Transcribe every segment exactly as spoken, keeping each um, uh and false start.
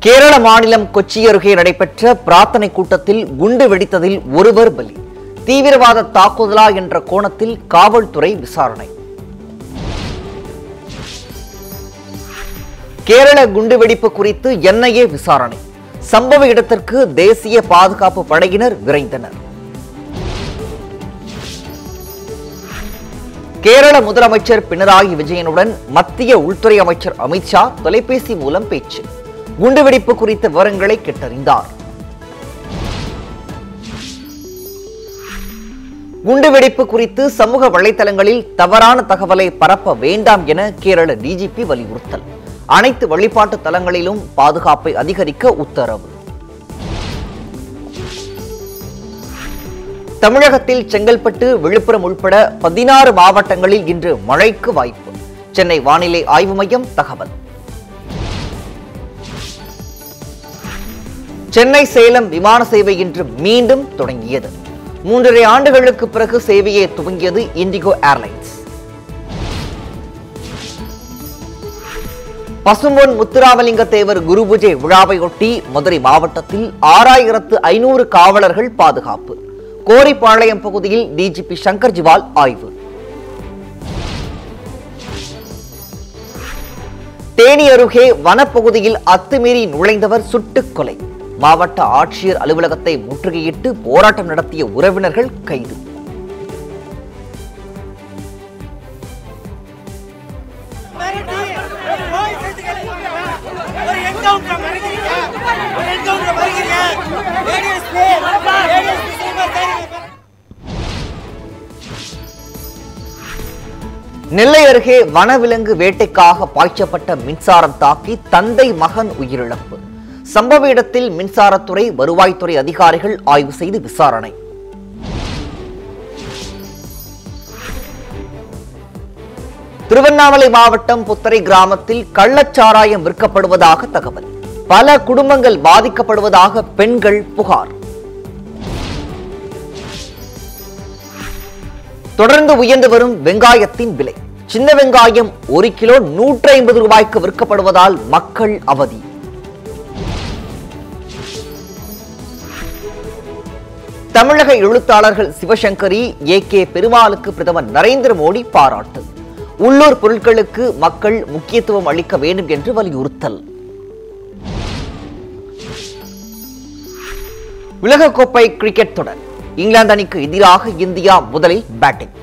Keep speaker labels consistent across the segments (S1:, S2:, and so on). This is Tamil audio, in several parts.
S1: கேரள மாநிலம் கொச்சி அருகே நடைபெற்ற பிரார்த்தனை கூட்டத்தில் குண்டு வெடித்ததில் ஒருவர் பலி. தீவிரவாத தாக்குதலா என்ற கோணத்தில் காவல்துறை விசாரணை. கேரள குண்டுவெடிப்பு குறித்து என் ஐ ஏ விசாரணை. சம்பவ இடத்திற்கு தேசிய பாதுகாப்பு படையினர் விரைந்தனர். கேரள முதலமைச்சர் பினராயி விஜயனுடன் மத்திய உள்துறை அமைச்சர் அமித் ஷா தொலைபேசி மூலம் பேச்சு. குண்டுவெடிப்பு குறித்த விவரங்களை கேட்டறிந்தார். குண்டுவெடிப்பு குறித்து சமூக வலைதளங்களில் தவறான தகவலை பரப்ப வேண்டாம் என கேரள டி ஜி பி வலியுறுத்தல். அனைத்து வழிபாட்டு தலங்களிலும் பாதுகாப்பை அதிகரிக்க உத்தரவு. தமிழகத்தில் செங்கல்பட்டு, விழுப்புரம் உட்பட பதினாறு மாவட்டங்களில் இன்று மழைக்கு வாய்ப்பு. சென்னை வானிலை ஆய்வு மையம் தகவல். சென்னை சேலம் விமான சேவை இன்று மீண்டும் தொடங்கியது. மூன்றரை ஆண்டுகளுக்கு பிறகு சேவையை துவங்கியது இண்டிகோ ஏர்லைன்ஸ். பசும்பொன் முத்துராமலிங்க தேவர் குருபூஜை விழாவையொட்டி மதுரை மாவட்டத்தில் ஆறாயிரத்து ஐநூறு காவலர்கள் பாதுகாப்பு. கோரிப்பாளையம் பகுதியில் D G P Shankar Jiwal ஆய்வு. தேனி அருகே வனப்பகுதியில் அத்துமீறி நுழைந்தவர் சுட்டுக் கொலை. மாவட்ட ஆட்சியர் அலுவலகத்தை முற்றுகையிட்டு போராட்டம் நடத்திய உறவினர்கள் கைது. நெல்லை அருகே வனவிலங்கு வேட்டைக்காக பாய்ச்சப்பட்ட மின்சாரம் தாக்கி தந்தை மகன் உயிரிழப்பு. சம்பவ இடத்தில் மின்சாரத்துறை, வருவாய்த்துறை அதிகாரிகள் ஆய்வு செய்து விசாரணை. திருவண்ணாமலை மாவட்டம் புத்தரை கிராமத்தில் கள்ளச்சாராயம் விற்கப்படுவதாக தகவல். பல குடும்பங்கள் பாதிக்கப்படுவதாக பெண்கள் புகார். தொடர்ந்து உயர்ந்து வரும் வெங்காயத்தின் விலை. சின்ன வெங்காயம் ஒரு கிலோ நூற்றி ஐம்பது ரூபாய்க்கு விற்கப்படுவதால் மக்கள் அவதி. தமிழக எழுத்தாளர்கள் சிவசங்கரி, ஏ கே பெருமாளுக்கு பிரதமர் நரேந்திர மோடி பாராட்டு. உள்ளூர் பொருட்களுக்கு மக்கள் முக்கியத்துவம் அளிக்க வேண்டும் என்று வலியுறுத்தல். உலகக்கோப்பை கிரிக்கெட் தொடர். இங்கிலாந்து அணிக்கு எதிராக இந்தியா முதலில் பேட்டிங்.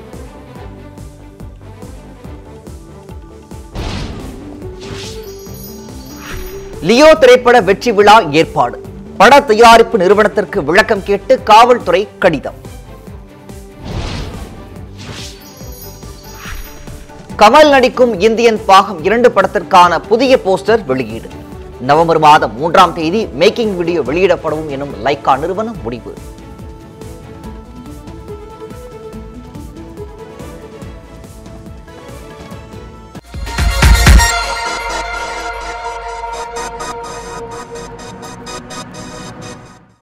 S1: லியோ திரைப்பட வெற்றி விழா ஏற்பாடு. பட தயாரிப்பு நிறுவனத்திற்கு விளக்கம் கேட்டு காவல்துறை கடிதம். கமல் நடிக்கும் இந்தியன் பாகம் இரண்டு படத்திற்கான புதிய போஸ்டர் வெளியீடு. நவம்பர் மாதம் மூன்றாம் தேதி மேக்கிங் வீடியோ வெளியிடப்படும் எனும் லைக்கா நிறுவனம் முடிவு.